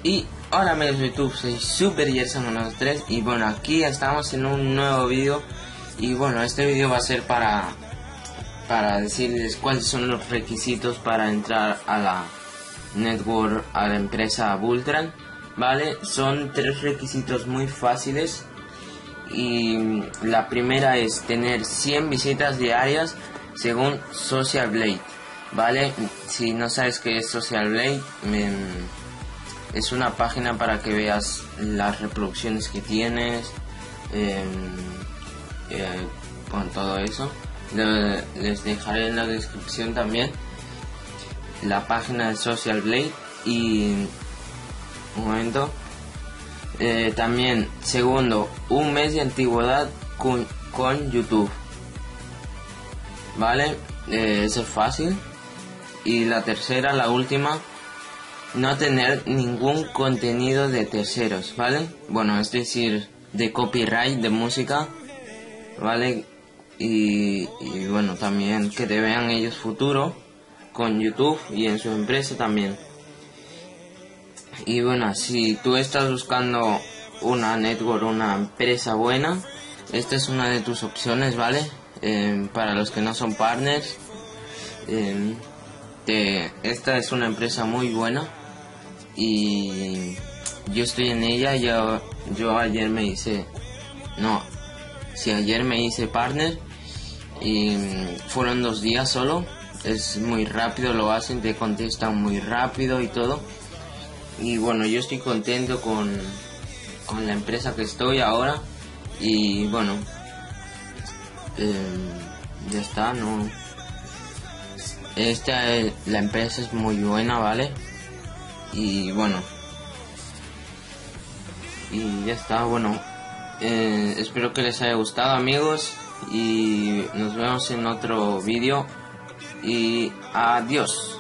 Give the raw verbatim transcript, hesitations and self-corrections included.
Y hola amigos de YouTube, soy Super Gerson uno dos tres y bueno, aquí estamos en un nuevo vídeo. Y bueno, este vídeo va a ser para para decirles cuáles son los requisitos para entrar a la network, a la empresa Bultran, ¿vale? Son tres requisitos muy fáciles. Y la primera es tener cien visitas diarias según Social Blade, ¿vale? Si no sabes qué es Social Blade, me, es una página para que veas las reproducciones que tienes, eh, eh, con todo eso. Le, les dejaré en la descripción también la página de Social Blade. Y un momento. Eh, también, segundo, un mes de antigüedad con, con YouTube, ¿vale? Eh, eso es fácil. Y la tercera, la última, no tener ningún contenido de terceros, ¿vale? Bueno, es decir, de copyright de música, ¿vale? Y, y bueno, también que te vean ellos futuro con YouTube y en su empresa también. Y bueno, si tú estás buscando una network, una empresa buena, esta es una de tus opciones, ¿vale? Eh, para los que no son partners, eh, te, esta es una empresa muy buena y yo estoy en ella. Yo, yo ayer me hice, no, si ayer me hice partner y fueron dos días solo. Es muy rápido, lo hacen, te contestan muy rápido y todo. Y bueno, yo estoy contento con, con la empresa que estoy ahora. Y bueno, eh, ya está, no. Esta, la empresa es muy buena, ¿vale? Y bueno, y ya está, bueno. Eh, espero que les haya gustado, amigos. Y nos vemos en otro vídeo. Y adiós.